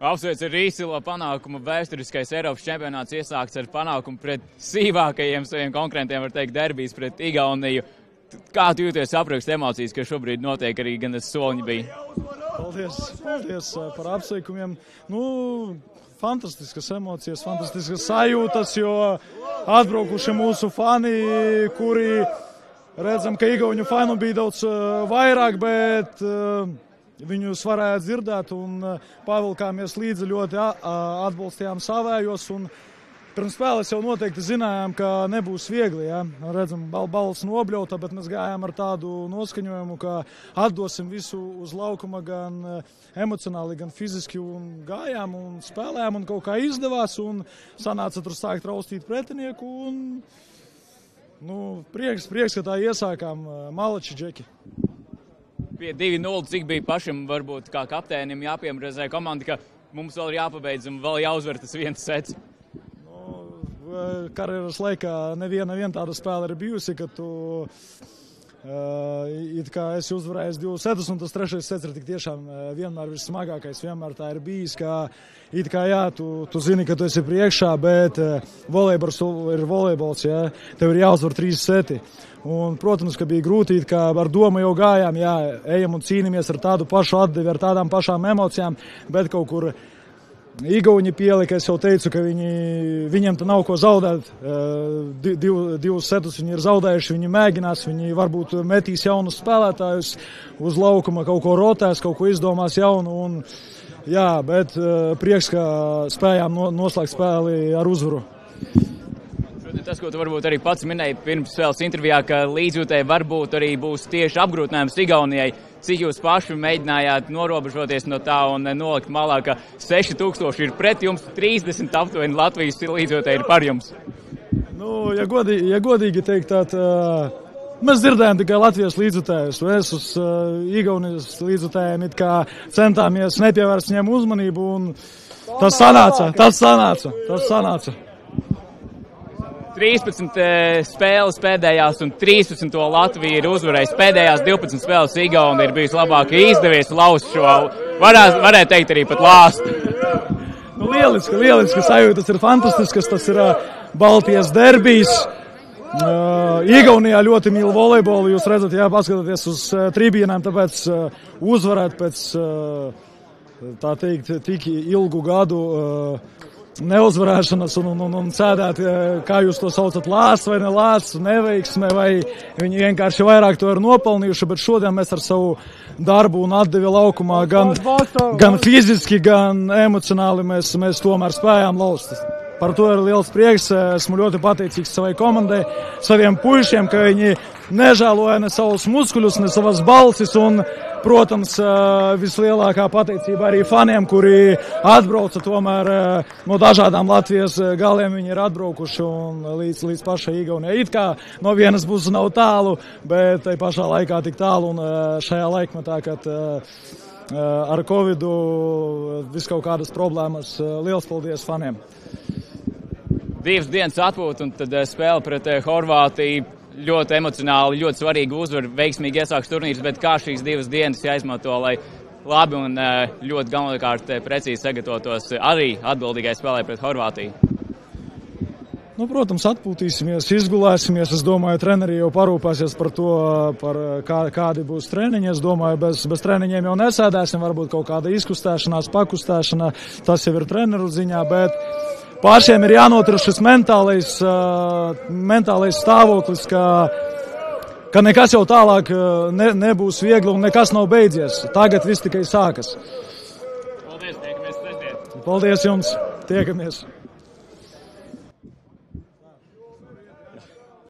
Apsveic ar izcilo panākumu. Vēsturiskais Eiropas čempionāts iesākts ar panākumu pret sīvākajiem saviem konkurentiem, var teikt, derbijas pret Igauniju. Kā tu jūties aprakst emocijas, kas šobrīd notiek arī gan soliņi bija? Paldies par apsveikumiem. Fantastiskas emocijas, fantastiskas sajūtas, jo atbraukuši mūsu fani, kuri redzam, ka Igauņu fanu bija daudz vairāk, bet viņus varēja dzirdēt un pavilkāmies līdzi, ļoti atbalstījām savējos. Un pirms spēles jau noteikti zinājām, ka nebūs viegli. Ja? Redzam, balss nobļauta, bet mēs gājām ar tādu noskaņojumu, ka atdosim visu uz laukuma gan emocionāli, gan fiziski. Un gājām un spēlējām un kaut kā izdevās un sanāca tur sākt raustīt pretinieku. Un, prieks, ka tā iesākām. Malači, Džeki. Pie 2-0, cik bija pašam varbūt kā kapteinim jāpiemrezē komanda, ka mums vēl ir jāpabeidz un vēl jāuzvar tas viens sets? Karjeras laikā neviena tāda spēle ir bijusi, ka tu it kā esi uzvarējis 2 setus un tas 3. sets ir tik tiešām vienmēr vissmagākais, vienmēr tā ir bijis, ka it kā jā, tu zini, ka tu esi priekšā, bet volejbols ir volejbols, jā, tev ir jāuzvar 3 seti. Un, protams, ka bija grūti, ka ar domu jau gājām, jā, ejam un cīnāmies ar tādu pašu atdevi, ar tādām pašām emocijām, bet kaut kur Igauņi pielika, es jau teicu, ka viņiem te nav ko zaudēt. 2 setus viņi ir zaudējuši, viņi mēģinās, viņi varbūt metīs jaunus spēlētājus uz laukuma, kaut ko rotēs, kaut ko izdomās jaunu. Un, jā, bet prieks, ka spējām noslēgt spēli ar uzvaru. Tas, ko tu varbūt arī pats minēji pirms spēles intervijā, ka līdzjūtēji varbūt arī būs tieši apgrūtinājums Igaunijai. Cik jūs paši mēģinājāt norobežoties no tā un nolikt malā, ka 6000 ir pret jums, 30 aptuveni Latvijas līdzjūtēji ir par jums? Ja godīgi teikt, tad mēs dzirdējām tikai Latvijas līdzjūtējus. Mēs uz Igaunijas līdzjūtējiem it kā centāmies nepievērst viņiem uzmanību un tas sanāca. 13 spēles pēdējās un 13. Latvija ir uzvarējis. Pēdējās 12 spēles Igauni ir bijis labāk izdevies laust šo, varētu teikt arī pat lāstu. Lieliski sajūtas ir fantastiskas, tas ir Baltijas derbijs. Igaunijā ļoti mīl volejbolu, jūs redzat, jā, paskatoties uz tribīnēm, tāpēc uzvarēt pēc, tā teikt, tik ilgu gadu neuzvarēšanas un sēdēt, kā jūs to saucat, lāsts vai nelāsts, neveiksme, vai viņi vienkārši vairāk to ir nopelnījuši, bet šodien mēs ar savu darbu un atdevi laukumā gan fiziski, gan emocionāli mēs tomēr spējām laust. Par to ir liels prieks, esmu ļoti pateicīgs savai komandai, saviem puišiem, ka viņi nežēloja ne savus muskuļus, ne savas balsis un, protams, vislielākā pateicība arī faniem, kuri atbrauca tomēr no dažādām Latvijas galiem, viņi ir atbraukuši un līdz pašai Igaunijai. It kā no vienas puses nav tālu, bet tai pašā laikā tik tālu un šajā laikmetā, kad ar Covidu vis kaut kādas problēmas. Liels paldies faniem! 2 dienas atpūta un tad spēle pret Horvātiju. Ļoti emocionāli, ļoti svarīgi uzvar, veiksmīgi iesāks turnīrs, bet kā šīs 2 dienas jāizmanto, lai labi un ļoti galvenokārt precīzi sagatavotos arī atbildīgai spēlē pret Horvātiju? Protams, atpūtīsimies, izgulēsimies. Es domāju, treneri jau parūpēsies par to, kādi būs treniņi. Es domāju, bez treniņiem jau nesēdēsim, varbūt kaut kāda izkustēšanās, pakustēšana, tas jau ir treneru ziņā, bet pašiem ir jānotur šis mentālais stāvoklis, ka nekas jau tālāk nebūs viegli un nekas nav beidzies. Tagad viss tikai sākas. Paldies, tiekamies sestdien. Paldies jums, tiekamies.